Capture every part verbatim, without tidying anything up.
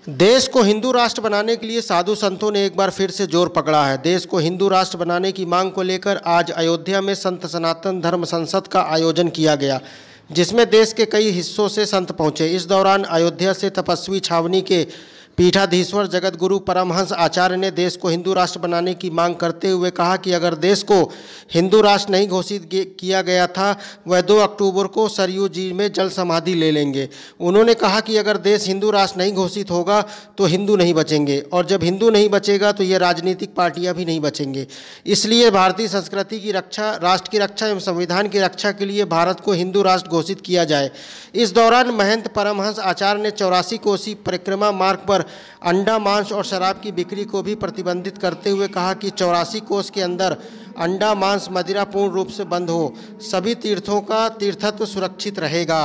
देश को हिंदू राष्ट्र बनाने के लिए साधु संतों ने एक बार फिर से जोर पकड़ा है। देश को हिंदू राष्ट्र बनाने की मांग को लेकर आज अयोध्या में संत सनातन धर्म संसद का आयोजन किया गया, जिसमें देश के कई हिस्सों से संत पहुंचे। इस दौरान अयोध्या से तपस्वी छावनी के पीठाधीश्वर जगत गुरु परमहंस आचार्य ने देश को हिंदू राष्ट्र बनाने की मांग करते हुए कहा कि अगर देश को हिंदू राष्ट्र नहीं घोषित किया गया था, वह दो अक्टूबर को सरयू जी में जल समाधि ले लेंगे। उन्होंने कहा कि अगर देश हिंदू राष्ट्र नहीं घोषित होगा तो हिंदू नहीं बचेंगे, और जब हिंदू नहीं बचेगा तो ये राजनीतिक पार्टियां भी नहीं बचेंगे। इसलिए भारतीय संस्कृति की रक्षा, राष्ट्र की रक्षा एवं संविधान की रक्षा के लिए भारत को हिंदू राष्ट्र घोषित किया जाए। इस दौरान महंत परमहंस आचार्य ने चौरासी कोसी परिक्रमा मार्ग पर अंडा, मांस और शराब की बिक्री को भी प्रतिबंधित करते हुए कहा कि चौरासी कोस के अंदर अंडा, मांस, मदिरा पूर्ण रूप से बंद हो, सभी तीर्थों का तीर्थत्व सुरक्षित रहेगा।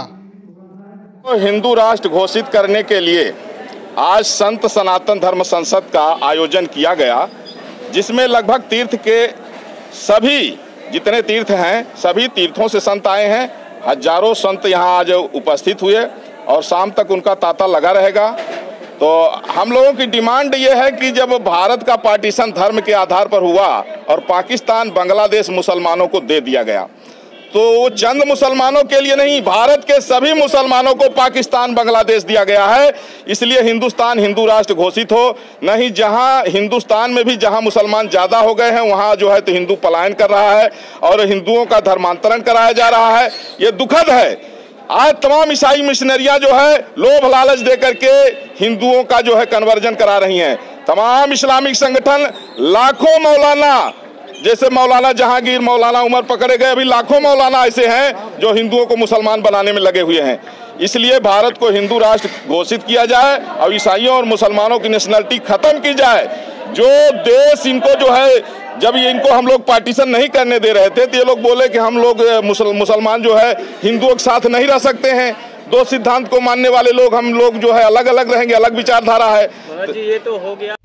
तो हिंदू राष्ट्र घोषित करने के लिए आज संत सनातन धर्म संसद का आयोजन किया गया, जिसमें लगभग तीर्थ के सभी जितने तीर्थ हैं सभी तीर्थों से संत आए हैं। हजारों संत यहाँ आज उपस्थित हुए और शाम तक उनका तांता लगा रहेगा। तो हम लोगों की डिमांड ये है कि जब भारत का पार्टीशन धर्म के आधार पर हुआ और पाकिस्तान, बांग्लादेश मुसलमानों को दे दिया गया, तो वो चंद मुसलमानों के लिए नहीं, भारत के सभी मुसलमानों को पाकिस्तान, बांग्लादेश दिया गया है। इसलिए हिंदुस्तान हिंदू राष्ट्र घोषित हो। नहीं, जहां हिंदुस्तान में भी जहां मुसलमान ज़्यादा हो गए हैं वहां जो है तो हिंदू पलायन कर रहा है और हिंदुओं का धर्मांतरण कराया जा रहा है। ये दुखद है। आज तमाम ईसाई मिशनरियां जो है लोभ लालच दे करके हिंदुओं का जो है कन्वर्जन करा रही हैं। तमाम इस्लामिक संगठन, लाखों मौलाना, जैसे मौलाना जहांगीर, मौलाना उमर पकड़े गए, अभी लाखों मौलाना ऐसे हैं जो हिंदुओं को मुसलमान बनाने में लगे हुए हैं। इसलिए भारत को हिंदू राष्ट्र घोषित किया जाए और ईसाइयों और मुसलमानों की नेशनलिटी खत्म की जाए। जो देश इनको जो है, जब ये इनको हम लोग पार्टीशन नहीं करने दे रहे थे तो ये लोग बोले कि हम लोग मुसल, मुसलमान जो है हिंदुओं के साथ नहीं रह सकते हैं। दो सिद्धांत को मानने वाले लोग हम लोग जो है अलग अलग रहेंगे, अलग विचारधारा है। जी, ये तो हो गया।